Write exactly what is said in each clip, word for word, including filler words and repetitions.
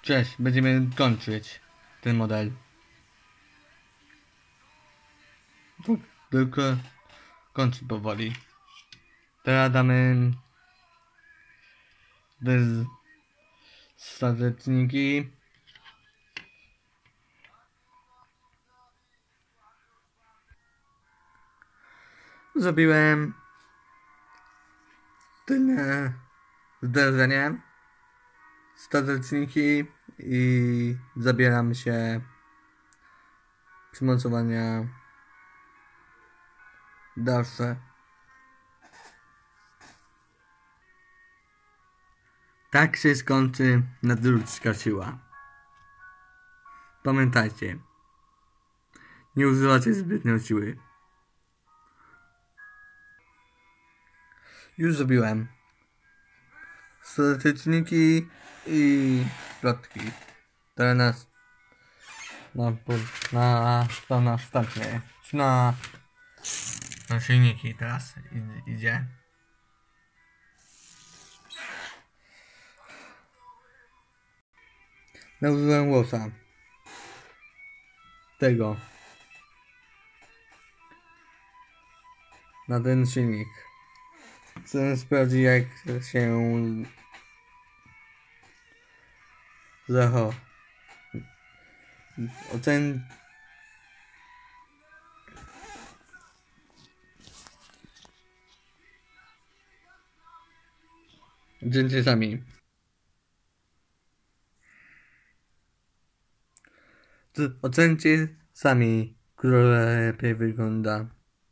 Cześć, będziemy kończyć ten model. Tylko kończy powoli. Teraz damy bez stateczniki. Zrobiłem tylne zderzenie, stateczniki i zabieram się przymocowania dalsze. Tak się skończy nadludzka siła. Pamiętajcie, nie używacie zbytnio siły. Już zrobiłem stateczniki i plotki. Teraz nas na, na, na następne. Na, na silniki teraz idzie. Nałożyłem łosa. Tego. Na ten silnik. Chcę sprawdzić, jak się zachowa. Ocen... Ocencie sami. Ocencie sami, która lepiej wygląda.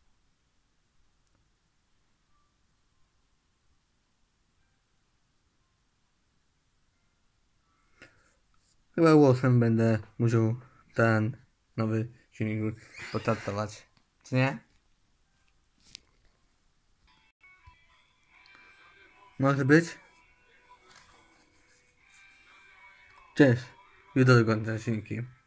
Chyba głosem będę musiał ten nowy silnik potraktować. Czy nie? Może być? Cześć. Jutro dokończę silniki.